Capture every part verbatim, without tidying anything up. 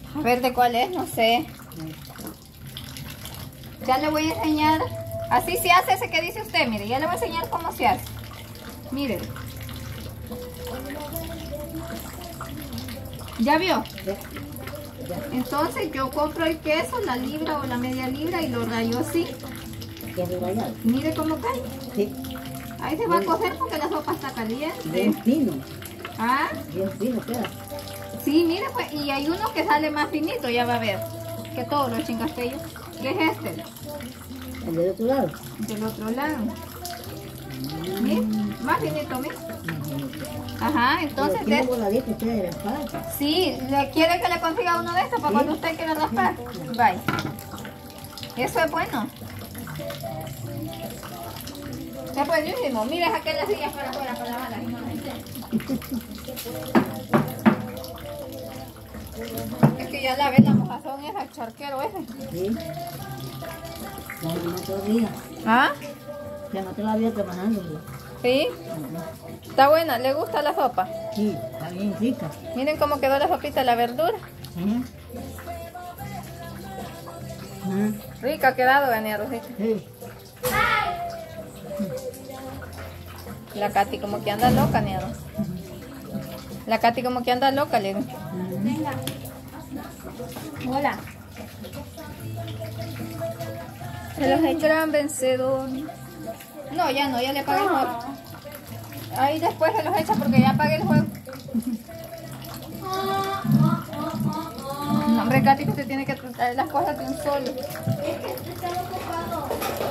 A ver de cuál es, no sé. Ya le voy a enseñar. Así se hace ese que dice usted, mire. Ya le voy a enseñar cómo se hace. Mire. ¿Ya vio? Entonces yo compro el queso, la libra o la media libra y lo rayo así. Mire cómo cae. Sí. Ahí se va a cocer porque la sopa está caliente. Bien fino. ¿Ah? Bien fino queda. Sí, mire pues, y hay uno que sale más finito, ya va a ver. Que todos los chingastellos. ¿Qué es este? ¿El del otro lado? Del otro lado. Mire, más finito, mire. Ajá, entonces... ¿Tiene voladito usted de raspar? Sí, ¿le quiere que le consiga uno de estos para ¿Sí? cuando usted quiera raspar? Bye. Eso es bueno. Es buenísimo. Mira, saqué las sillas para afuera para lavarlas y no las enseño. Es que ya lavé la mojazón esa, el charquero ese. Sí. Ya no todavía. ¿Ah? Ya no te la había trabajando. Sí. Está buena, ¿le gusta la sopa? Sí, está bien rica. Miren cómo quedó la sopita, la verdura. Ajá. Ajá. Rica ha quedado, Gania Rosita. Sí. La Katy como que anda loca, Nero. La Katy como que anda loca, le digo. Venga. Hola. Se los he gran vencedor. No, ya no, ya le pagué el juego. Ahí después se los echa porque ya pagué el juego. No, hombre, Katy, que usted tiene que tratar las cosas de un solo. Es que está ocupado.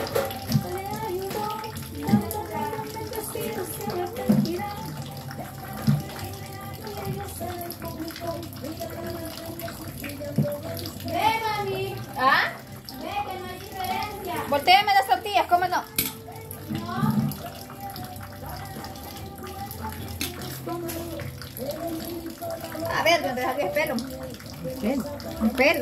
Ve, mami. ¿Ah? Ve que no hay diferencia. Voltéame las tortillas, ¿cómo no? No. A ver, ¿dónde salió el pelo? ¿El pelo? Un pelo.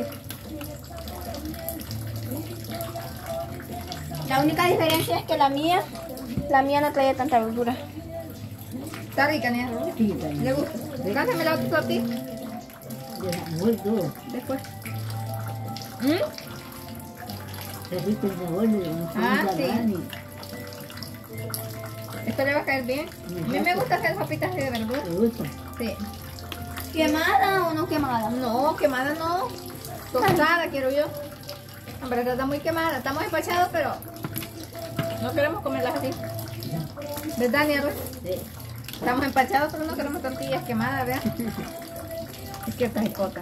La única diferencia es que la mía, la mía no traía tanta verdura. Está rica, ¿no? Sí, también. ¿Le gusta? Cásame la otra tortilla. De la muerto. Después. ¿Mm? Se rico el sabor de un Ah, sí. salami. Esto le va a caer bien. A mí me gusta hacer sopitas de verdura. ¿Te gusta? Sí. ¿Quemada o no quemada? No, quemada no. Tostada quiero yo. Hombre, esta está muy quemada. Estamos empachados, pero no queremos comerlas así. ¿Verdad, Nierro? Sí. Estamos empachados, pero no queremos tortillas quemadas, ¿verdad? Es que esta es cota.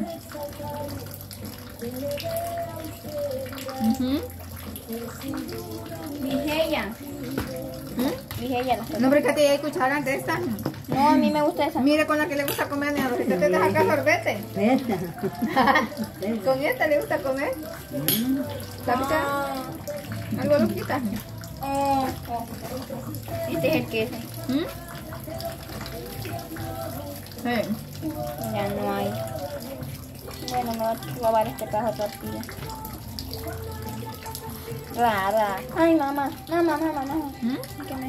Uh-huh. Vigella. ¿Mm? Vigella. No, pero Katy, ¿hay cucharas de estas? No, a mí me gusta esa. Mire con la que le gusta comer, mi amor. ¿Usted te deja acá sorbete? Esta. ¿Con esta le gusta comer? ¿La cuchara? ¿Algo lo quitas? Oh, oh. Este es el queso. ¿Mm? Sí. Ya no hay. Bueno, me voy a probar este pedazo de tortilla. Rara. Ay, mamá. Mamá, mamá, mamá. ¿Mm? ¿Qué me?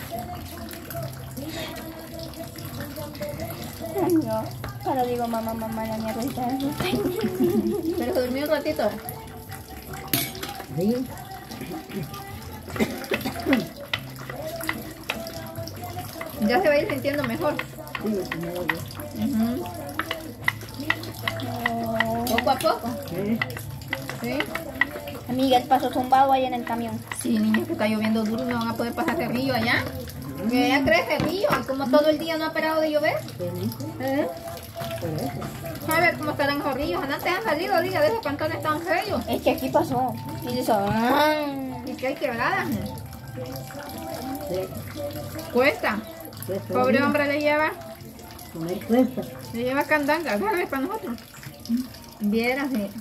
Ay, no. Ahora digo mamá, mamá, la mía rosita. Pero se durmió un ratito. Sí. Ya se va a ir sintiendo mejor. Sí, sí, me lo veo. Uh-huh. Oh. Poco a poco. Sí. Sí. Amiga, el paso zumbado ahí en el camión. Sí, niños, que está lloviendo duro, no van a poder pasar ese río allá. Que allá crece el río, y como todo el día no ha parado de llover. ¿Eh? Por eso. A ver cómo estarán esos ríos. Antes han salido, diga, de esos cantones tan feos. Es que aquí pasó. Y dice, ¡ah! Y que hay quebradas. Sí. Cuesta. Pues, Pobre sí. hombre le lleva, Comer cuesta. le lleva candanga, ¿sabes? Para nosotros. Vieras, sí.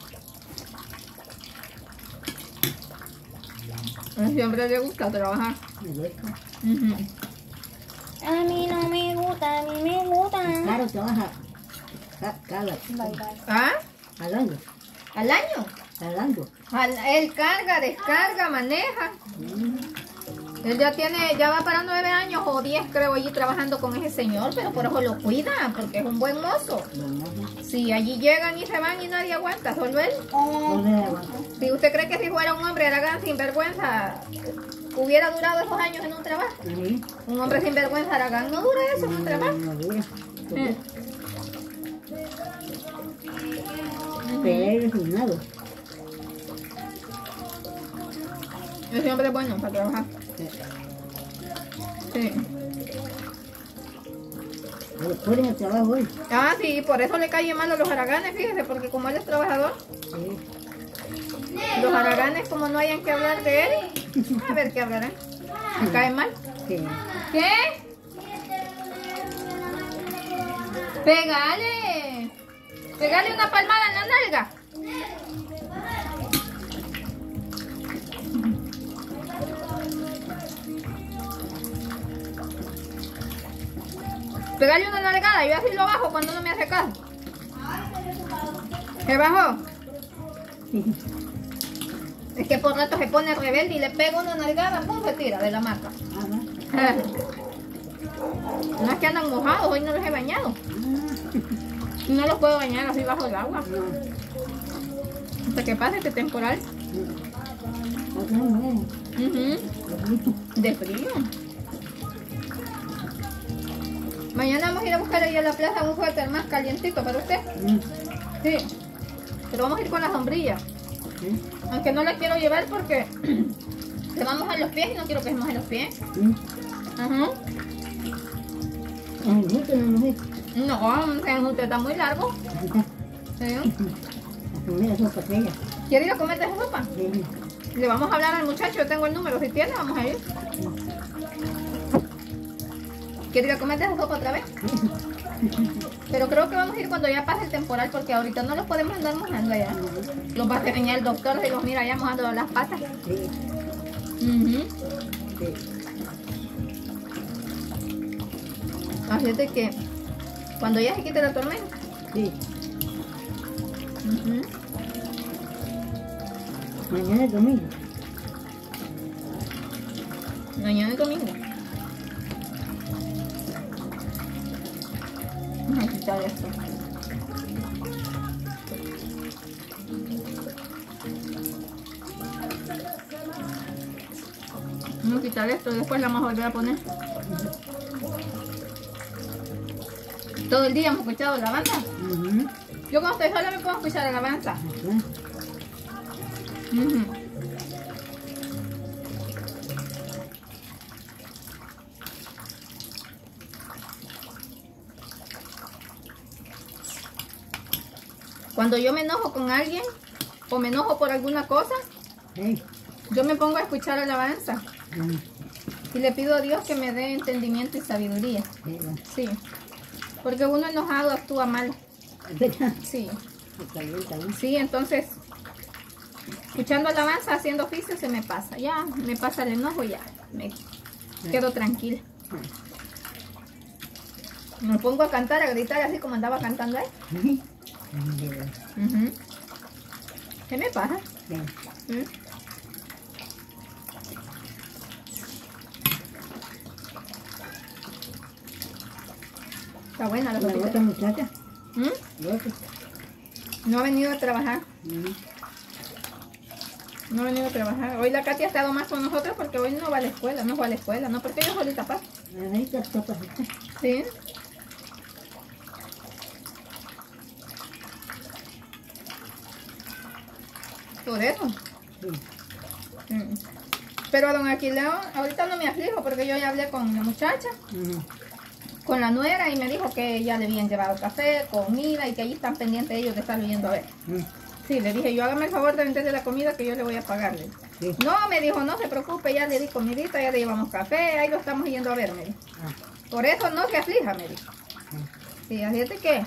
A ese hombre le gusta trabajar. Me gusta. Uh-huh. A mí no me gusta, a mí me gusta. Claro, trabaja ca- cada Bye, bye. ¿Ah? al año. ¿Al año? Al año. Al- él carga, descarga, maneja. Mm. Él ya tiene, ya va para nueve años o diez creo allí trabajando con ese señor, pero por eso lo cuida, porque es un buen mozo. Si allí llegan y se van y nadie aguanta, solo él. Si usted cree que si fuera un hombre aragán sin vergüenza, hubiera durado esos años en un trabajo. Sí. Un hombre sin vergüenza aragán no dura eso en un trabajo. No dura. Eh. Pero es resignado. Ese hombre es bueno para trabajar. Sí. Lo ponen el trabajo hoy. Ah, sí, por eso le caen mal a los haraganes, fíjese, porque como él es trabajador, Sí. los haraganes como no hayan que hablar de él, a ver qué hablarán. ¿Le cae mal? Sí. ¿Qué? Pégale. Pégale una palmada en la nalga. Pégale una nalgada, yo así lo bajo cuando no me hace caso. ¿Se bajó? Es que por rato se pone rebelde y le pega una nalgada, pum, se tira de la maca. Ah, No es que andan mojados, hoy no los he bañado. No los puedo bañar así bajo el agua. Hasta que pase este temporal. Ujú. De frío. Mañana vamos a ir a buscar ahí a la plaza un suéter más calientito para usted. Sí. Pero vamos a ir con la sombrilla. Aunque no la quiero llevar porque se va a mojar los pies y no quiero que se mojen los pies. Ajá. No, usted está muy largo. Sí. ¿Quiere ir a comer de esa sopa? Le vamos a hablar al muchacho, yo tengo el número, si tiene, vamos a ir. ¿Quiere ir a comer de esa sopa otra vez? Pero creo que vamos a ir cuando ya pase el temporal, porque ahorita no los podemos andar mojando allá. Los va a regañar el doctor si los mira allá mojando las patas. Uh-huh. Así es de que cuando ya se quite la tormenta. Sí. Uh-huh. Mañana es domingo. Mañana es domingo. Vamos a quitar esto. Vamos a quitar esto, después la vamos a volver a poner. Todo el día hemos escuchado alabanza. Uh-huh. Yo cuando estoy sola me puedo escuchar alabanza. Uh-huh. Uh-huh. Cuando yo me enojo con alguien o me enojo por alguna cosa, Hey. yo me pongo a escuchar alabanza Uh-huh. y le pido a Dios que me dé entendimiento y sabiduría. Sí, va. Sí, porque uno enojado actúa mal. ¿Verdad? Sí, Está bien, está bien. sí, entonces escuchando alabanza, haciendo oficio se me pasa. Ya, me pasa el enojo y ya, me quedo tranquila. Me pongo a cantar, a gritar así como andaba cantando ahí. Uh-huh. Uh-huh. ¿Qué me pasa? Bien. ¿Mm? Está buena la ¿La sopita. otra muchacha? ¿Mm? ¿La otra? No ha venido a trabajar. Uh-huh. No ha venido a trabajar. Hoy la Katy ha estado más con nosotros porque hoy no va a la escuela. No fue a la escuela, no, porque ella solita pasa. Ahí está, está, está. Sí. Por eso. Sí. Mm. Pero a don Aquileo, ahorita no me aflijo porque yo ya hablé con la muchacha, Uh-huh. con la nuera, y me dijo que ya le habían llevado café, comida y que allí están pendientes ellos de estar yendo a ver. Uh-huh. Sí, le dije, yo hágame el favor de venderle la comida que yo le voy a pagarle. Sí. No, me dijo, no se preocupe, ya le di comidita, ya le llevamos café, ahí lo estamos yendo a ver, me dijo. Ah. Por eso no se aflija, me dijo. Sí, así es de que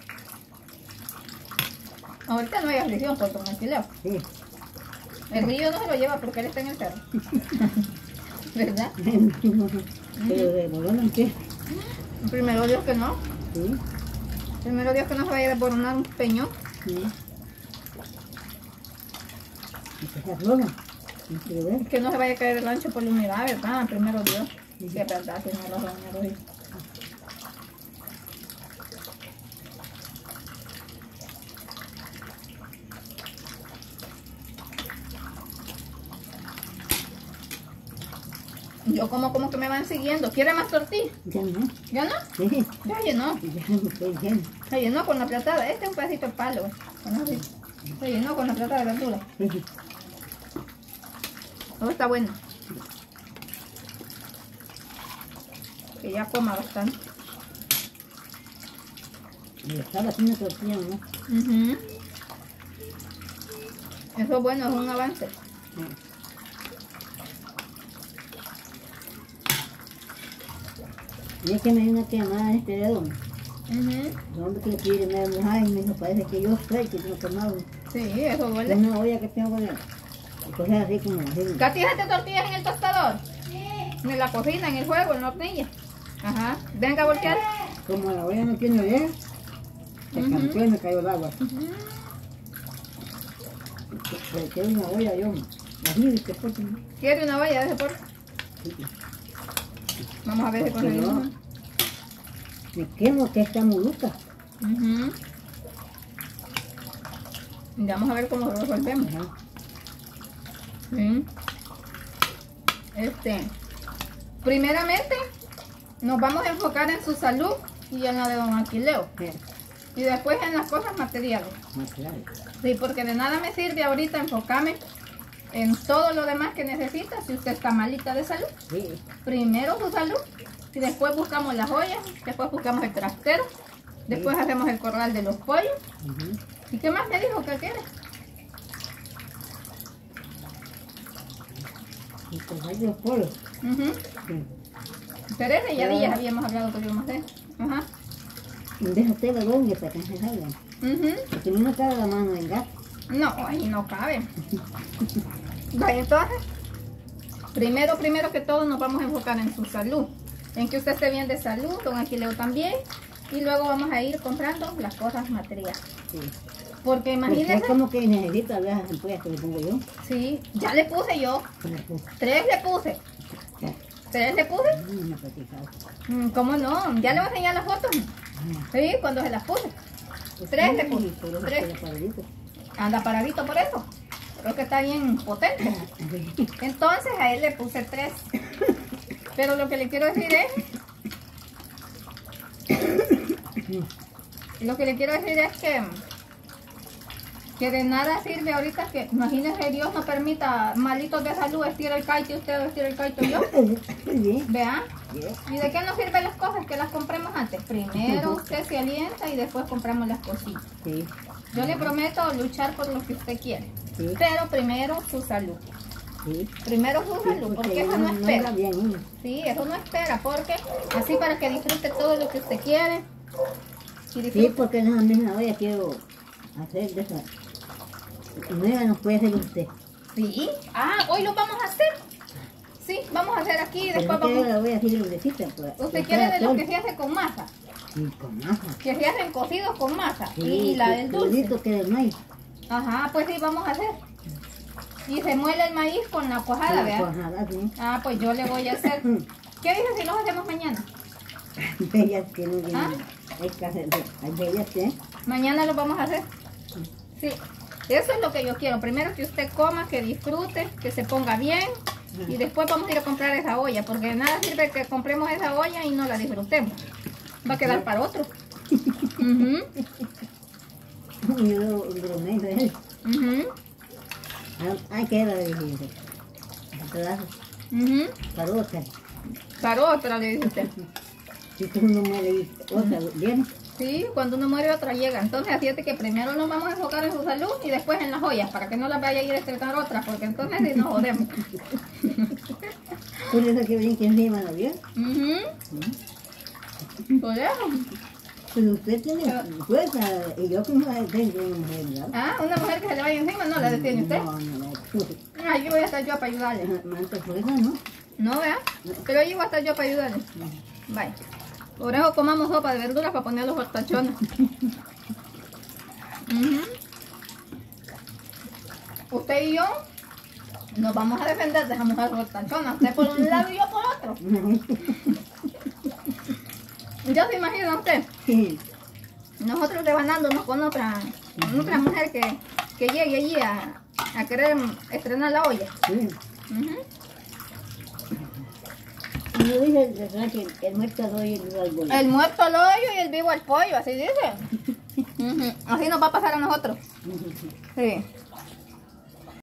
ahorita no hay aflicción por don Aquileo. Sí. El río no se lo lleva porque él está en el cerro. ¿Verdad? Pero de bolón, ¿qué? Primero Dios que no. Sí. Primero Dios que no se vaya a desboronar un peñón. Sí. ¿Y qué es roja? No quiero ver. Que no se vaya a caer el ancho por la humedad, ¿verdad? Primero Dios. Sí, es verdad, tiene razón, Roy. Yo como como que me van siguiendo. ¿Quiere más tortilla? Ya no. ¿Ya no? Sí. Ya llenó. Ya no estoy lleno. Se llenó con la platada. Este es un pedacito de palo. ¿Eh? Se llenó con la platada de verdura. Sí. Todo está bueno. Que ya coma bastante. Y estaba haciendo tortilla, ¿no? Uh-huh. Eso es bueno, es un avance. Sí. Y es que me dio una quemada en este dedo. Uh-huh. El hombre que le pide me dijo, ay, me dijo, parece que yo soy que tengo quemado. Sí, eso Es duele. una olla que tengo que coger así como así. ¿Katy dejaste tortillas en el tostador? Sí. En la cocina, en el fuego, en la hornilla. Ajá. Venga a voltear. Como la olla no tiene olla, se Ujú. cambió y me cayó el agua. Uh-huh. Le quedó una olla yo, así y que fue. ¿Quiere una valla de ese por? Vamos a ver si Porque conseguimos. yo me quemo que está moluca. Uh-huh. Vamos a ver cómo lo resolvemos. Ajá. Sí. Este, primeramente, nos vamos a enfocar en su salud y en la de don Aquileo. Sí, Y después en las cosas materiales. más claro. Sí, porque de nada me sirve ahorita enfocarme en todo lo demás que necesita si usted está malita de salud. Sí, Primero su salud y después buscamos las ollas, después buscamos el trastero, después hacemos el corral de los pollos. ujú. ¿Y qué más me dijo que quiere? Y pues hay los polos. Uh-huh. Sí. Pero ese ya días habíamos hablado que lo íbamos a hacer. Ajá. Déjate la doble para que se salga. Uh-huh. Porque no me cabe la mano en gas. No, ahí no cabe. Vaya, entonces, primero, primero que todo nos vamos a enfocar en su salud. En que usted esté bien de salud, don Aquileo también. Y luego vamos a ir comprando las cosas materiales. Sí. Porque Porque imagínese, es como que necesito las ampollas que le pongo yo. sí, ya le puse yo. Con la puta. Tres le puse. Ya. Tres le puse. Mm, me platicaba. Mm, ¿Cómo no? Ya le voy a enseñar las fotos. Ah, Sí, cuando se las puse. pues Tres sí, le puse. por eso Tres. estoy paradito. Anda paradito por eso. Creo que está bien potente. Entonces a él le puse tres. Pero lo que le quiero decir es... Lo que le quiero decir es que... Que de nada sirve ahorita que... Imagínese, Dios no permita malitos de salud, estira el caito usted o estira el caito yo. Bien, Vea. bien. ¿Y de qué nos sirven las cosas? Que las compremos antes. Primero usted se alienta y después compramos las cositas. Sí, Yo le prometo luchar por lo que usted quiere. sí, Pero primero su salud. sí. Primero su Sí, salud, porque eso yo no no espera. anda bien uno. Sí, eso no espera, porque así para que disfrute todo lo que usted quiere. Y Sí, disfrute. porque en esa misma olla quiero hacer de esa. Nueva no puede hacer usted. Sí. Ah, hoy lo vamos a hacer. Sí, vamos a hacer aquí y Pero después no quiero vamos. la voy a hacer grandecita. pues, Usted que quiere sea de lo todo. que se hace con masa. Sí, con masa. Que se hacen cocidos con masa. Sí, Y la del dulce. crudito que del maíz. Ajá, pues sí, vamos a hacer. Y se muele el maíz con la cuajada, Con ¿verdad? cuajada, sí. Ah, pues yo le voy a hacer. ¿Qué dice si los hacemos mañana? Bellas que no tienen. ¿Ah? Hay que hacer. Hay bellas que. Mañana lo vamos a hacer. Sí. Eso es lo que yo quiero. Primero que usted coma, que disfrute, que se ponga bien. Y después vamos a ir a comprar esa olla. Porque de nada sirve que compremos esa olla y no la disfrutemos. Va a quedar para otro. Ujú, Yo lo bromé de él. ujú, Hay que era de pedazo. ujú. Para otra. Para otra, le dice usted. Si tú no mueres, otra viene. Sí, cuando uno muere otra llega. Entonces así es de que primero nos vamos a enfocar en su salud y después en las ollas. Para que no las vaya a ir a estrenar otras. Porque entonces sí nos jodemos. Por eso que ven que encima la vio. Ujú. Por eso. Pero usted tiene fuerza. Y yo como tengo una mujer, ¿verdad? Ah, una mujer que se le vaya encima, no la detiene usted. No, no, no. Ay, yo voy a estar yo para ayudarle. Manta fuerza, ¿no? No, vea. Pero yo voy a estar yo para ayudarle. Vaya. Por eso comamos sopa de verduras para poner los hortachones. Ujú. Usted y yo Nos vamos a defender de esa mujer fortachona. Usted por un lado y yo por otro. Yo se imagino a usted. Sí. Nosotros devanándonos con otra, con otra mujer que, que llegue allí a, a querer estrenar la olla. Sí. Ujú. Como dice el refrán que el muerto al hoyo y el vivo al bollo. El muerto al hoyo y el vivo al pollo, así dice. Ujú. Así nos va a pasar a nosotros. Sí.